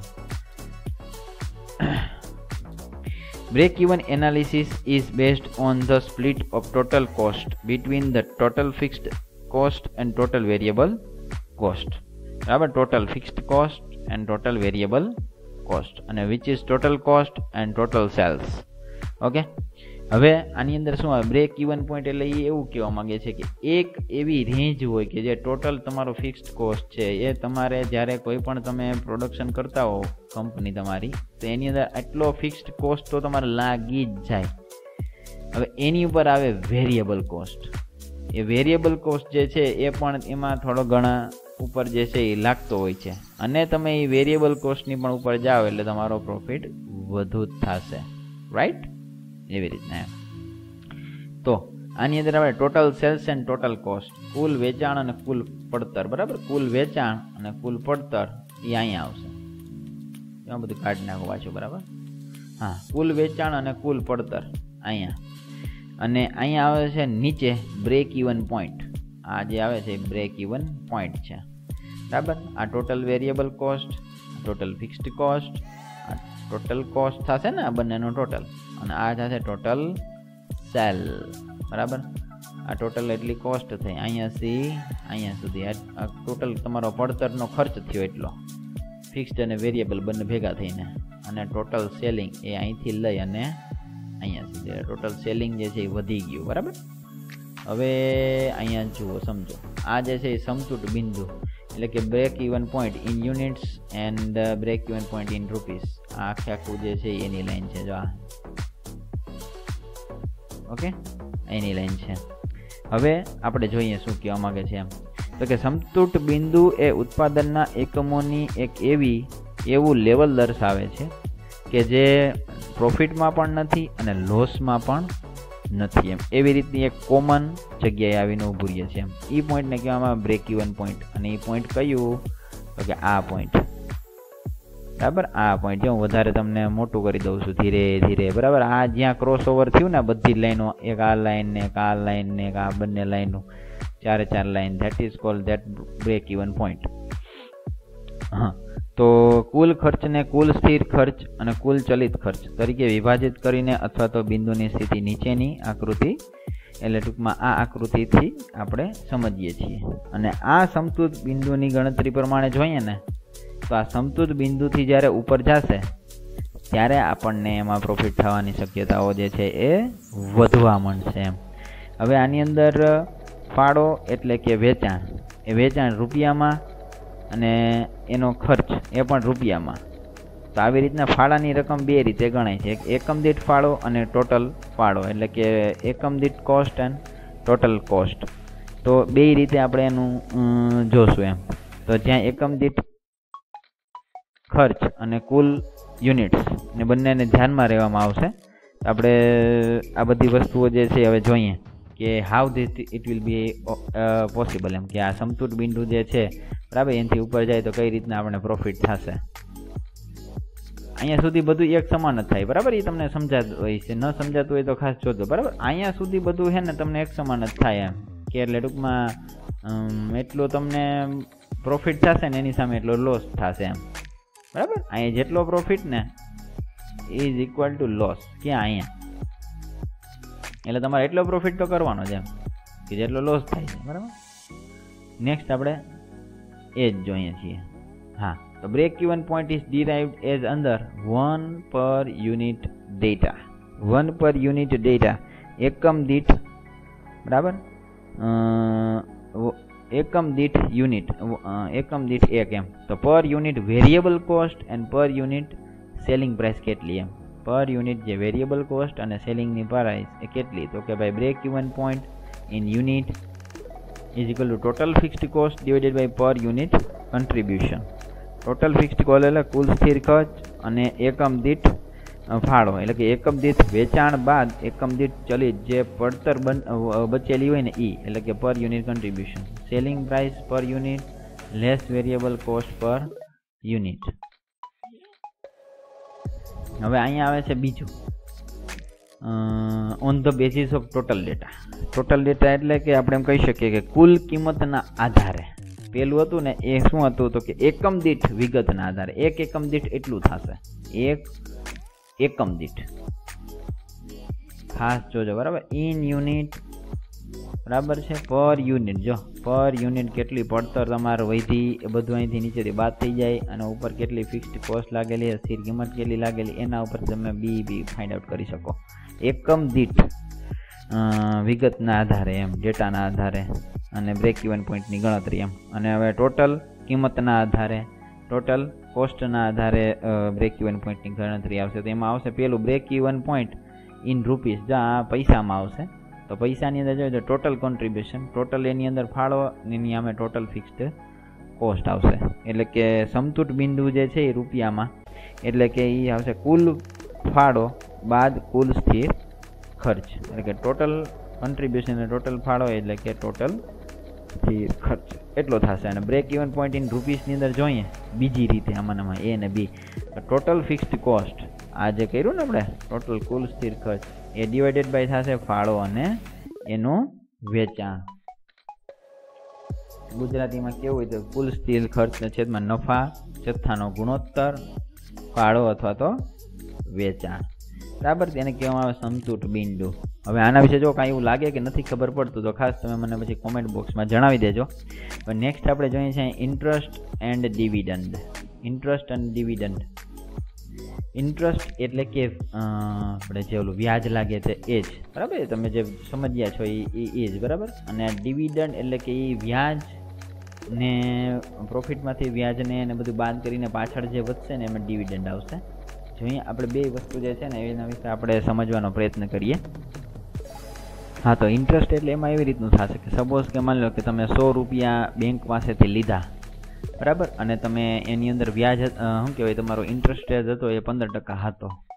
B: Break even analysis is based on the split of total cost between the total fixed cost and total variable cost. બરાબર, total fixed cost and total variable cost, અને which is total cost and total sales. Okay, હવે આની અંદર શું આવે, break even point એટલે એ એવું કહેવા માંગે છે કે એક એવી રેન્જ હોય કે જે ટોટલ તમારો ફિક્સ્ડ કોસ્ટ છે એ તમારે જ્યારે કોઈ પણ તમે પ્રોડક્શન કરતા હો કંપની તમારી, તો એની અંદર આટલો ફિક્સ્ડ કોસ્ટ તો તમારે લાગી જ જાય. હવે એની ઉપર આવે વેરિયેબલ કોસ્ટ. એ વેરિયેબલ કોસ્ટ જે છે એ પણ એમાં થોડો ઘણા ઉપર જે છે એ લાગતો હોય છે, અને તમે એ વેરિયેબલ કોસ્ટની પણ ઉપર જાઓ એટલે તમારો પ્રોફિટ વધુ જ થશે, રાઈટ? એવી રીતના એમ. તો આની અંદર આપણે total sales and total cost, કુલ વેચાણ અને કુલ પડતર, બરાબર. કુલ વેચાણ અને કુલ પડતર એ અહીંયા આવશે. એમાં બધું કાઢી નાખો પાછું, બરાબર. હા, કુલ વેચાણ અને કુલ પડતર અહીંયા, અને અહીંયા આવે છે નીચે બ્રેક ઇવન પોઈન્ટ. આ જે આવે છે બ્રેક ઇવન પોઈન્ટ છે, બરાબર. આ total variable cost, total fixed cost, આ ટોટલ કોસ્ટ થશે ને આ બંનેનો ટોટલ, અને આ થશે ટોટલ સેલ, બરાબર. આ ટોટલ એટલી કોસ્ટ થઈ અહીંયાથી અહીંયા સુધી, આ ટોટલ તમારો પડતરનો ખર્ચ થયો એટલો, ફિક્સ્ડ અને વેરિયેબલ બંને ભેગા થઈને, અને ટોટલ સેલિંગ એ અહીંથી લઈ અને અહીંયા સુધી ટોટલ સેલિંગ જે છે એ વધી ગયું, બરાબર. હવે અહીંયા જુઓ, સમજો આ જે છે એ સમતૂટ બિંદુ એટલે કે break even point in units and break even point in rupees. આ આખે આખું જે છે એની લાઈન છે, જો આ ઓકે એની લાઈન છે. હવે આપણે જોઈએ શું કહેવા માંગે છે એમ, તો કે સમતૂટ બિંદુ એ ઉત્પાદનના એકમોની એક એવી એવું લેવલ દર્શાવે છે કે જે પ્રોફિટમાં પણ નથી અને લોસમાં પણ નથી એમ. એવી રીતની એક કોમન જગ્યાએ આવીને ઊભું રહે છે એમ. એ પોઈન્ટને કહેવામાં બ્રેક ઇવન પોઈન્ટ. અને એ પોઈન્ટ કયું તો કે આ પોઈન્ટ, બરાબર. આ પોઈન્ટ હું વધારે તમને મોટું કરી દઉં છું ધીરે ધીરે, બરાબર. આ જ્યાં ક્રોસ ઓવર થયું ને બધી લાઈનો, એક આ લાઈન ને એક આ લાઈન ને એક આ બંને લાઈનો, ચારે ચાર line, that is called that break even point. હા, તો કુલ ખર્ચને કુલ સ્થિર ખર્ચ અને કુલ ચલિત ખર્ચ તરીકે વિભાજિત કરીને અથવા તો બિંદુની સ્થિતિ નીચેની આકૃતિ, એટલે ટૂંકમાં આ આકૃતિથી આપણે સમજીએ છીએ. અને આ સમતુત બિંદુની ગણતરી પ્રમાણે જોઈએ ને તો આ સમતુત બિંદુથી જ્યારે ઉપર જશે ત્યારે આપણને એમાં પ્રોફિટ થવાની શક્યતાઓ જે છે એ વધવા માંડશે એમ. હવે આની અંદર ફાળો એટલે કે વેચાણ, એ વેચાણ રૂપિયામાં અને એનો ખર્ચ એ પણ રૂપિયામાં. તો આવી રીતના ફાળાની રકમ બે રીતે ગણાય છે, એક એકમ દીઠ ફાળો અને ટોટલ ફાળો, એટલે કે એકમ દીઠ કોસ્ટ એન્ડ ટોટલ કોસ્ટ. તો બે રીતે આપણે એનું જોશું એમ. તો જ્યાં એકમ દીઠ ખર્ચ અને કુલ યુનિટ્સ ને બંનેને ધ્યાનમાં રહેવામાં આવશે. આપણે આ બધી વસ્તુઓ જે છે હવે જોઈએ કે how this it will be possible એમ, કે આ સમતુત બિંદુ જે છે બરાબર એનાથી ઉપર જાય તો કઈ રીતના આપણે પ્રોફિટ થશે. અહીંયા સુધી બધું એક સમાન જ થાય, બરાબર. એ તમને સમજાતું હોય છે, ન સમજાતું હોય તો ખાસ જોજો, બરાબર. અહીંયા સુધી બધું છે ને તમને એક સમાન જ થાય એમ, કે એટલે ટૂંકમાં એટલો તમને પ્રોફિટ થશે ને એની સામે એટલો લોસ થશે એમ, બરાબર. અહીંયા જેટલો પ્રોફિટ ને ઇઝ ઇક્વલ ટુ લોસ, ક્યાં અહીંયા, એટલે તમારે એટલો પ્રોફિટ તો કરવાનો છે એમ કે જેટલો લોસ થાય છે, બરાબર. નેક્સ્ટ આપણે એ જ જોઈએ છીએ. હા, તો break even point is derived as અંદર one per unit data. One per unit data એકમ દીઠ, બરાબર, એકમ દીઠ યુનિટ, એકમ દીઠ એક એમ. તો per unit variable cost and per unit selling price કેટલી એમ. પર યુનિટ જે વેરિયેબલ કોસ્ટ અને સેલિંગની પ્રાઇસ એ કેટલી, તો કે ભાઈ break even point in unit is equal to total fixed cost divided by per unit contribution. Total fixed cost એટલે કુલ સ્થિર ખર્ચ અને એકમ દીઠ ફાળો, એટલે કે એકમ દીઠ વેચાણ બાદ એકમ દીઠ ચલિત જે પડતર બચેલી હોય ને એ, એટલે કે per unit contribution. Selling price per unit less variable cost per unit. હવે અહીંયા આવે છે બીજું, on the basis of total data. Total data એટલે કે આપણે એમ કહી શકીએ કે કુલ કિંમતના આધારે. પેલું હતું ને એ શું હતું તો કે એકમ દીઠ વિગતના આધારે, એક એકમ દીઠ એટલું થશે, એક એકમ દીઠ. ખાસ જોજો, બરાબર. ઇન યુનિટ, બરાબર છે, પર યુનિટ. જો પર યુનિટ કેટલી પડતર તમારે વધી એ બધું અહીંથી નીચેથી બાદ થઈ જાય, અને ઉપર કેટલી ફિક્સ્ડ કોસ્ટ લાગેલી, સ્થિર કિંમત કેટલી લાગેલી, એના ઉપર તમે બી બી ફાઇન્ડ આઉટ કરી શકો. એકમ દીઠ વિગતના આધારે એમ, ડેટાના આધારે, અને બ્રેક ઇવન પોઈન્ટની ગણતરી એમ. અને હવે ટોટલ કિંમતના આધારે, ટોટલ કોસ્ટના આધારે બ્રેક ઇવન પોઈન્ટની ગણતરી આવશે. તો એમાં આવશે પેલું break even point in rupees, જ્યાં પૈસામાં આવશે. તો પૈસાની અંદર જોઈએ તો ટોટલ કોન્ટ્રીબ્યુશન, ટોટલ એની અંદર ફાળો, એની સામે ટોટલ ફિક્સ્ડ કોસ્ટ આવશે. એટલે કે સમતુત બિંદુ જે છે એ રૂપિયામાં, એટલે કે એ આવશે કુલ ફાળો બાદ કુલ સ્થિર ખર્ચ, એટલે કે ટોટલ કોન્ટ્રીબ્યુશન અને ટોટલ ફાળો એટલે કે ટોટલ સ્થિર ખર્ચ એટલો થશે. અને બ્રેક ઇવન પોઈન્ટ ઇન રૂપીસની અંદર જોઈએ બીજી રીતે, આમાંમાં એ અને બી. ટોટલ ફિક્સ્ડ કોસ્ટ, આ જે કર્યું ને આપણે ટોટલ કુલ સ્થિર ખર્ચ, એ ડિવાઇડેડ બાય થશે ફાળો અને એનું વેચાણ. ગુજરાતીમાં કેવું હોય તો કુલ સ્થિર ખર્ચના છેદમાં નફા જથ્થાનો ગુણોત્તર ફાળો અથવા તો વેચાણ, બરાબર. તેને કહેવામાં આવે સમતુત બિંદુ. હવે આના વિશે જો કાંઈ એવું લાગે કે નથી ખબર પડતું તો ખાસ તમે મને પછી કોમેન્ટ બોક્સમાં જણાવી દેજો. હવે નેક્સ્ટ આપણે જોઈએ છીએ interest and dividend. Interest and dividend. Interest એટલે કે આપણે જે ઓલું વ્યાજ લાગે છે એ જ, બરાબર. તમે જે સમજ્યા છો એ એ જ, બરાબર. અને ડિવિડન્ડ એટલે કે એ વ્યાજ ને પ્રોફિટમાંથી વ્યાજને એને બધું બાદ કરીને પાછળ જે વધશે ને એમાં ડિવિડન્ડ આવશે. જોઈએ આપણે બે વસ્તુ જે છે ને એના વિશે આપણે સમજવાનો પ્રયત્ન કરીએ. હા, તો ઇન્ટરેસ્ટ એટલે એમાં એવી રીતનું થશે કે સપોઝ કે માની લો કે તમે સો રૂપિયા બેંક પાસેથી લીધા, બરાબર. અને તમે એની અંદર વ્યાજ શું કહેવાય તમારો ઇન્ટરેસ્ટ રેટ હતો એ પંદર ટકા હતો.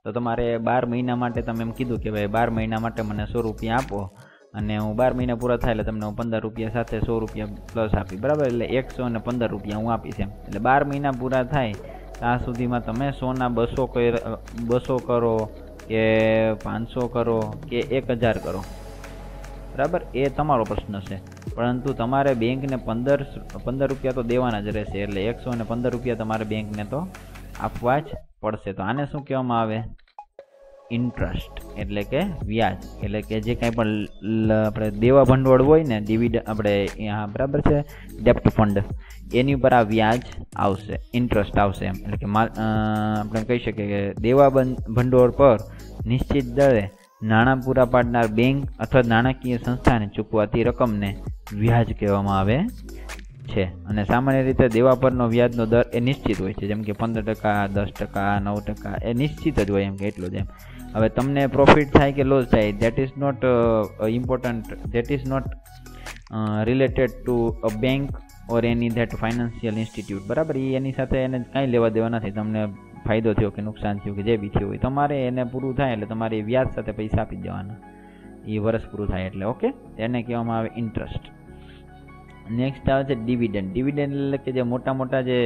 B: તો તમારે બાર મહિના માટે તમે એમ કીધું કે ભાઈ બાર મહિના માટે મને સો રૂપિયા આપો અને હું બાર મહિના પૂરા થાય એટલે તમને હું પંદર રૂપિયા સાથે સો રૂપિયા પ્લસ આપી, બરાબર? એટલે એકસો અને પંદર રૂપિયા હું આપીશ એમ. એટલે બાર મહિના પૂરા થાય ત્યાં સુધીમાં તમે સોના બસો બસો કરો કે પાંચસો કરો કે એક હજાર કરો, બરાબર? એ તમારો પ્રશ્ન છે, પરંતુ તમારે બેંકને પંદર પંદર રૂપિયા તો દેવાના જ રહેશે. એટલે એકસો અને પંદર રૂપિયા તમારે બેંકને તો આપવા જ પડશે. તો આને શું કહેવામાં આવે? ઇન્ટરેસ્ટ, એટલે કે વ્યાજ. એટલે કે જે કાંઈ પણ આપણે દેવા ભંડોળ હોય ને, ડિવિડન્ડ આપણે અહીંયા બરાબર છે, ડેપ્ટ ફંડ, એની ઉપર આ વ્યાજ આવશે, ઇન્ટરેસ્ટ આવશે એમ. એટલે કે આપણે કહી શકીએ કે દેવા ભંડોળ પર નિશ્ચિત દરે નાણાં પૂરા પાડનાર બેંક અથવા નાણાકીય સંસ્થાને ચૂકવાતી રકમને વ્યાજ કહેવામાં આવે છે. અને સામાન્ય રીતે દેવા પરનો વ્યાજનો દર એ નિશ્ચિત હોય છે, જેમ કે પંદર ટકા, દસ ટકા, નવ ટકા, એ નિશ્ચિત જ હોય એમ કે એટલું જ એમ. હવે તમને પ્રોફિટ થાય કે લોસ થાય, that is not important, that is not related to a bank or any that financial institute, બરાબર? એ એની સાથે એને કાંઈ લેવા દેવા નથી. તમને ફાયદો થયો કે નુકસાન થયું કે જે બી થયું હોય, તમારે એને પૂરું થાય એટલે તમારે વ્યાજ સાથે પૈસા આપી દેવાના, એ વર્ષ પૂરું થાય એટલે. ઓકે, એને કહેવામાં આવે ઇન્ટરેસ્ટ. નેક્સ્ટ આવે છે ડિવિડન્ડ. ડિવિડન્ડ એટલે કે જે મોટા મોટા જે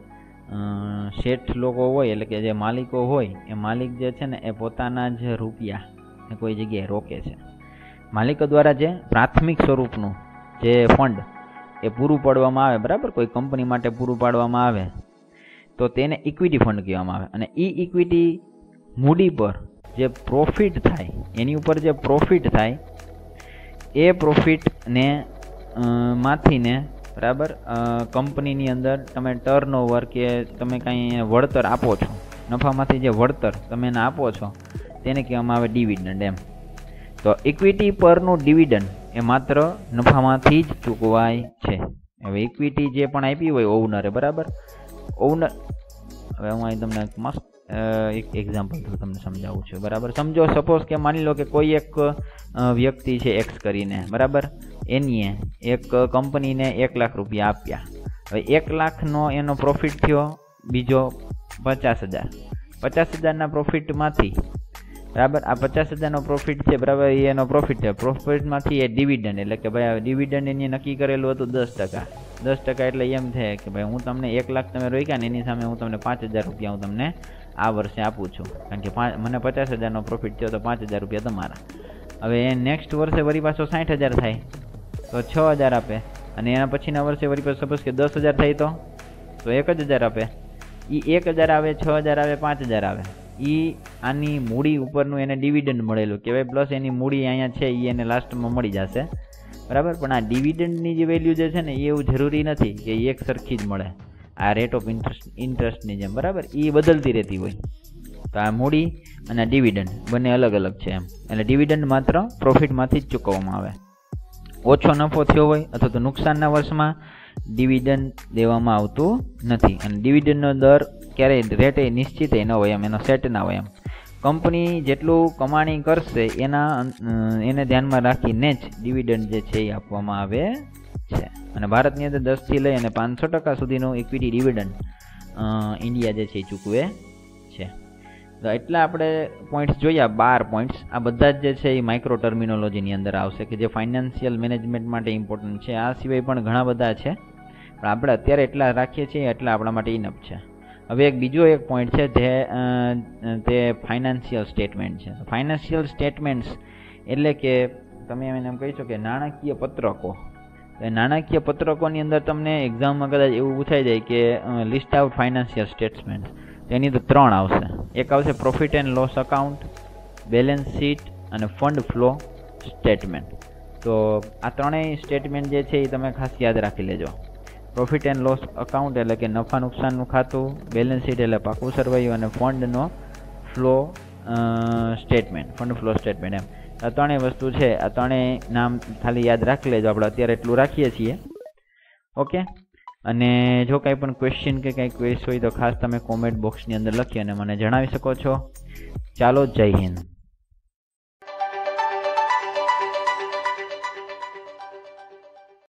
B: શેઠ લોકો હોય, એટલે કે જે માલિકો હોય, એ માલિક જે છે ને એ પોતાના જ રૂપિયા એ કોઈ જગ્યાએ રોકે છે. માલિકો દ્વારા જે પ્રાથમિક સ્વરૂપનું જે ફંડ એ પૂરું પાડવામાં આવે, બરાબર? કોઈ કંપની માટે પૂરું પાડવામાં આવે તો તેને ઇક્વિટી ફંડ કહેવામાં આવે. અને એ ઇક્વિટી મૂડી પર જે પ્રોફિટ થાય, એની ઉપર જે પ્રોફિટ થાય એ પ્રોફિટને માંથી ને, બરાબર, કંપનીની અંદર તમે ટર્નઓવર કે તમે કાંઈ વળતર આપો છો, નફામાંથી જે વળતર તમે એને આપો છો તેને કહેવામાં આવે ડિવિડન્ડ એમ. તો ઇક્વિટી પરનું ડિવિડન્ડ એ માત્ર નફામાંથી જ ચૂકવાય છે. હવે ઇક્વિટી જે પણ આપી હોય ઓનરે, બરાબર? ઓનર, હવે હું અહીં તમને મસ્ત એક એક્ઝામ્પલ થ્રુ તમને સમજાવું છું, બરાબર? સમજો, સપોઝ કે માની લો કે કોઈ એક વ્યક્તિ છે એક્સ કરીને, બરાબર, એનીએ એક કંપનીને એક લાખ રૂપિયા આપ્યા. હવે એક લાખનો એનો પ્રોફિટ થયો, બીજો પચાસ હજાર પચાસ હજારના પ્રોફિટમાંથી, બરાબર, આ પચાસ હજારનો પ્રોફિટ છે, બરાબર, એ એનો પ્રોફિટ છે. પ્રોફિટમાંથી એ ડિવિડન્ડ, એટલે કે ભાઈ ડિવિડન્ડ એની નક્કી કરેલું હતું દસ ટકા દસ ટકા એટલે એમ થાય કે ભાઈ હું તમને એક લાખ તમે રોક્યા ને, એની સામે હું તમને પાંચ હજાર રૂપિયા હું તમને આ વર્ષે આપું છું, કારણ કે પાંચ મને પચાસ હજારનો પ્રોફિટ થયો તો પાંચ હજાર રૂપિયા તમારા. હવે એ નેક્સ્ટ વર્ષે વળી પાછો સાઠ હજાર થાય તો છ હજાર આપે, અને એના પછીના વર્ષે વળી પાછું સપોઝ કે દસ હજાર થાય તો તો એક જ હજાર આપે. એ એક હજાર આવે, છ હજાર આવે, પાંચ હજાર આવે, એ આની મૂડી ઉપરનું એને ડિવિડન્ડ મળેલું કહેવાય. પ્લસ એની મૂડી અહીંયા છે એ એને લાસ્ટમાં મળી જશે, બરાબર? પણ આ ડિવિડન્ડની જે વેલ્યુ જે છે ને એ એવું જરૂરી નથી કે એક સરખી જ મળે. આ રેટ ઓફ ઇન્ટરેસ્ટ ઇન્ટરેસ્ટની જેમ, બરાબર, એ બદલતી રહેતી હોય. તો આ મૂડી અને ડિવિડન્ડ બંને અલગ અલગ છે એમ. એટલે ડિવિડન્ડ માત્ર પ્રોફિટમાંથી જ ચૂકવવામાં આવે. ઓછો નફો થયો હોય અથવા તો નુકસાનના વર્ષમાં ડિવિડન્ડ દેવામાં આવતું નથી. અને ડિવિડન્ડનો દર ક્યારેય રેટે નિશ્ચિત ન હોય એમ, એનો સેટ ના હોય એમ. કંપની જેટલું કમાણી કરશે એના એને ધ્યાનમાં રાખીને જ ડિવિડન્ડ જે છે એ આપવામાં આવે છે. અને ભારતની અંદર દસથી લઈ અને પાંચસો ટકા સુધીનું ઇક્વિટી ડિવિડન્ડ ઇન્ડિયા જે છે એ ચૂકવે છે. તો એટલા આપણે પોઈન્ટ્સ જોયા, બાર પોઈન્ટ્સ. આ બધા જ જે છે એ માઇક્રો ટર્મિનોલોજીની અંદર આવશે કે જે ફાઇનાન્શિયલ મેનેજમેન્ટ માટે ઇમ્પોર્ટન્ટ છે. આ સિવાય પણ ઘણા બધા છે, પણ આપણે અત્યારે એટલા રાખીએ છીએ એટલા આપણા માટે ઇનફ છે. હવે એક બીજો એક પોઈન્ટ છે જે તે ફાઇનાન્શિયલ સ્ટેટમેન્ટ છે. ફાઇનાન્શિયલ સ્ટેટમેન્ટ્સ એટલે કે તમે એને એમ કહી શકો કે નાણાકીય પત્રકો. નાણાકીય પત્રકોની અંદર તમને એક્ઝામમાં કદાચ એવું પૂછાઈ જાય કે લિસ્ટ આઉટ ફાઇનાન્શિયલ સ્ટેટમેન્ટ, તેની તો ત્રણ આવશે. એક આવશે profit and loss account, balance sheet અને ફંડ ફ્લો સ્ટેટમેન્ટ. તો આ ત્રણેય સ્ટેટમેન્ટ જે છે એ તમે ખાસ યાદ રાખી લેજો. પ્રોફિટ એન્ડ લોસ અકાઉન્ટ એટલે કે નફા નુકસાનનું ખાતું, બેલેન્સ શીટ એટલે પાકું સરવૈયું, અને ફંડનો flow statement, fund flow statement એમ. આ ત્રણેય વસ્તુ છે. આ ત્રણેય નામ ખાલી યાદ રાખી લેજો. આપણે અત્યારે એટલું રાખીએ છીએ. ઓકે. અને જો કાંઈ પણ ક્વેશ્ચન કે કંઈ ક્વેશ હોય તો ખાસ તમે કોમેન્ટ બોક્સની અંદર લખી અને મને જણાવી શકો છો. ચાલો, જય હિન્દ.